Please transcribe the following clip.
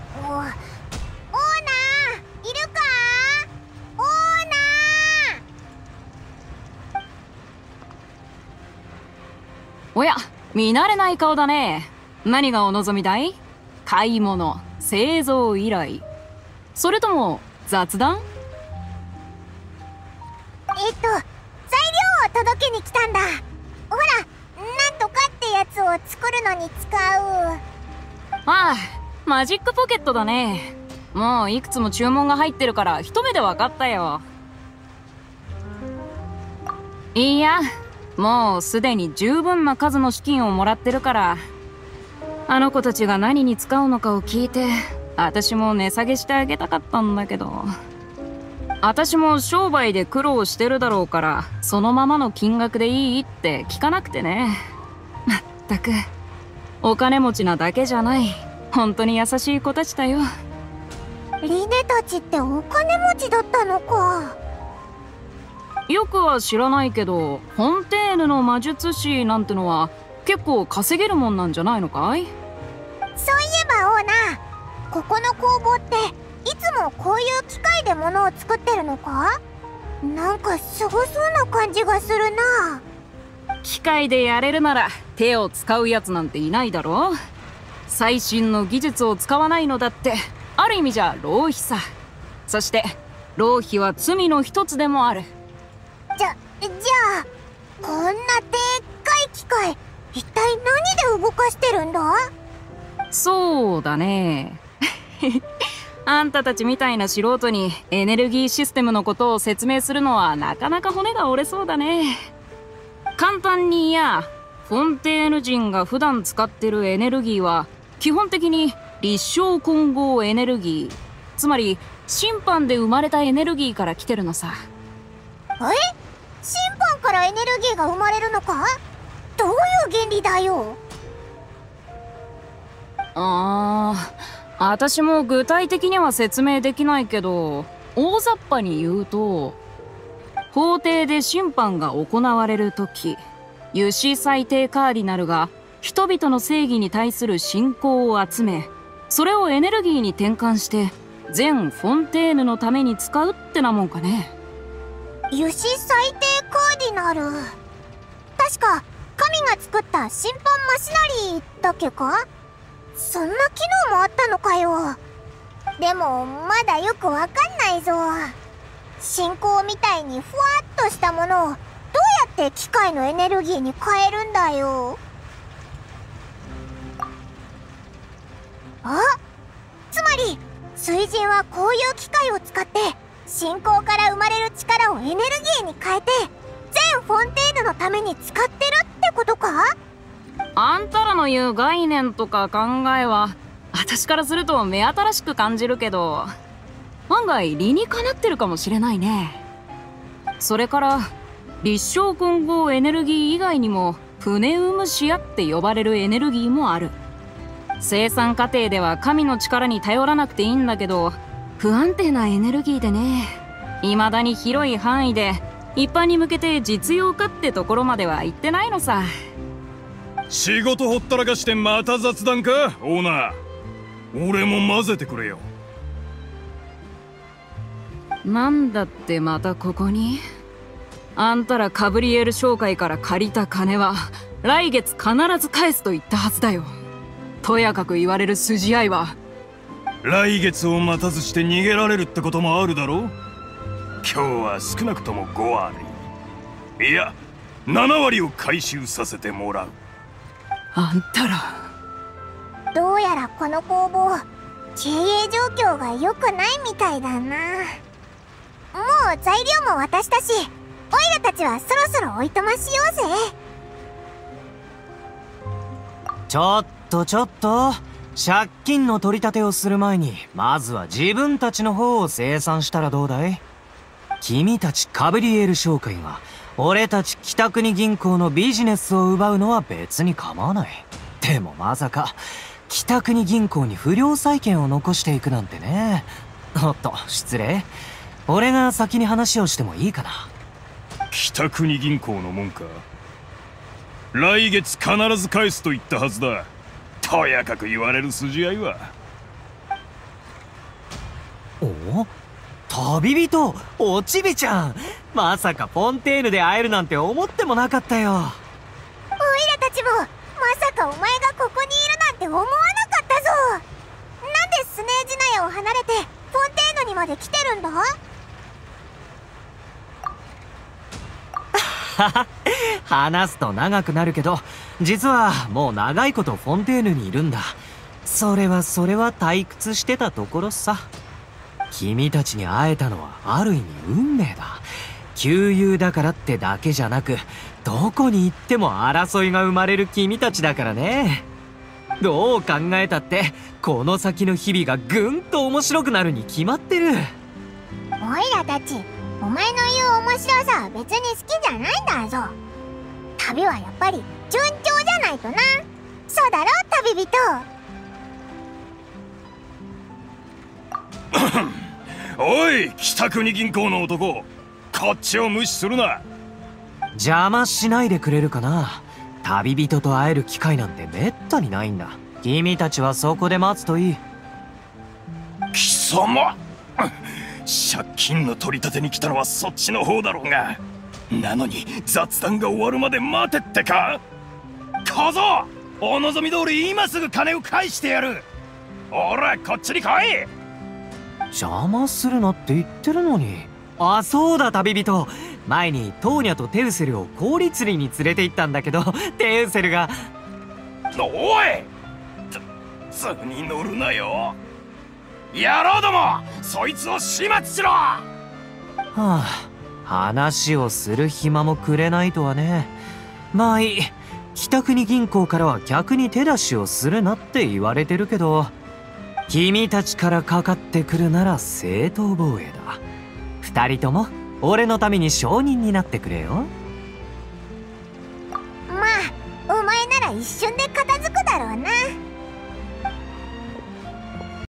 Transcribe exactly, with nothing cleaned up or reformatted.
お、オーナーいるか？オーナー。 おや、見慣れない顔だね。何がお望みだい？買い物、製造依頼、それとも雑談？ えっと材料を届けに来たんだ。ほら、なんとかってやつを作るのに使う。 ああ、マジックポケットだね。もういくつも注文が入ってるから一目で分かったよ。いや、もうすでに十分な数の資金をもらってるから、あの子たちが何に使うのかを聞いて、私も値下げしてあげたかったんだけど、私も商売で苦労してるだろうから、そのままの金額でいいって聞かなくてね。まったくお金持ちなだけじゃない、本当に優しい子たちだよ。 リネたちってお金持ちだったのか。 よくは知らないけど、フォンテーヌの魔術師なんてのは結構稼げるもんなんじゃないのかい？ そういえばオーナー、ここの工房っていつもこういう機械で物を作ってるのか？なんかすごそうな感じがするな。 機械でやれるなら手を使うやつなんていないだろう。最新の技術を使わないのだってある意味じゃ浪費さ。そして浪費は罪の一つでもある。 じゃ、じゃあこんなでっかい機械、一体何で動かしてるんだ？ そうだねあんたたちみたいな素人にエネルギーシステムのことを説明するのはなかなか骨が折れそうだね。簡単に言や、フォンテーヌ人が普段使ってるエネルギーは基本的に立正混合エネルギー、つまり審判で生まれたエネルギーから来てるのさ。 え？審判からエネルギーが生まれるのか？どういう原理だよ。 ああ、私も具体的には説明できないけど、大雑把に言うと、法廷で審判が行われるとき、ユシ最低カーディナルが人々の正義に対する信仰を集め、それをエネルギーに転換して全フォンテーヌのために使うってなもんかね。 ユシ最低カーディナル、確か神が作った審判マシナリーだっけか？そんな機能もあったのかよ。でもまだよくわかんないぞ。信仰みたいにふわっとしたものをどうやって機械のエネルギーに変えるんだよ。あ、つまり水神はこういう機械を使って信仰から生まれる力をエネルギーに変えて全フォンテーヌのために使ってるってことか？ あんたらの言う概念とか考えは私からすると目新しく感じるけど、案外理にかなってるかもしれないね。それから立正混合エネルギー以外にもプネウムシアって呼ばれるエネルギーもある。生産過程では神の力に頼らなくていいんだけど、不安定なエネルギーでね、未だに広い範囲で一般に向けて実用化ってところまでは行ってないのさ。 仕事ほったらかしてまた雑談かオーナー。俺も混ぜてくれよ。 なんだってまたここに？あんたらカブリエル商会から借りた金は来月必ず返すと言ったはずだよ。とやかく言われる筋合いは。 来月を待たずして逃げられるってこともあるだろう。今日は少なくともごわり、いやななわりを回収させてもらう。 あんたらどうやらこの工房経営状況が良くないみたいだな。もう材料も渡したし、オイラたちはそろそろおいとましようぜ。 ちょっとちょっと、借金の取り立てをする前にまずは自分たちの方を清算したらどうだい？君たちカブリエル商会が俺たち北国銀行のビジネスを奪うのは別に構わない。でもまさか北国銀行に不良債権を残していくなんてね。おっと失礼。俺が先に話をしてもいいかな。 北国銀行のもんか。来月必ず返すと言ったはずだ。とやかく言われる筋合いは。 お旅人おちびちゃん、まさかフォンテーヌで会えるなんて思ってもなかったよ。 オイラたちもまさかお前がここにいるなんて思わなかったぞ。なんでスネージナヤを離れてフォンテーヌにまで来てるんだ？ 話すと長くなるけど、実はもう長いことフォンテーヌにいるんだ。それはそれは退屈してたところさ。君たちに会えたのはある意味運命だ。旧友だからってだけじゃなく、どこに行っても争いが生まれる君たちだからね。どう考えたってこの先の日々がぐんと面白くなるに決まってる。 オイラたちお前の言う面白さは別に好きじゃないんだぞ。旅はやっぱり順調じゃないとな。そうだろ旅人。 おい北国銀行の男、こっちを無視するな。 邪魔しないでくれるかな。旅人と会える機会なんてめったにないんだ。君たちはそこで待つといい。 貴様借金の取り立てに来たのはそっちの方だろうが、なのに雑談が終わるまで待てってか。小僧、お望み通り今すぐ金を返してやる。おらこっちに来い。 邪魔するなって言ってるのに。あ、そうだ旅人、前にトーニャとテウセルを氷釣りに連れて行ったんだけど、テウセルがおい図に乗るなよ野郎ども、そいつを始末しろ。はあ、話をする暇もくれないとはね。まあいい。北国銀行からは客に手出しをするなって言われてるけど、君たちからかかってくるなら正当防衛だ。二人とも俺のために証人になってくれよ。 まあお前なら一緒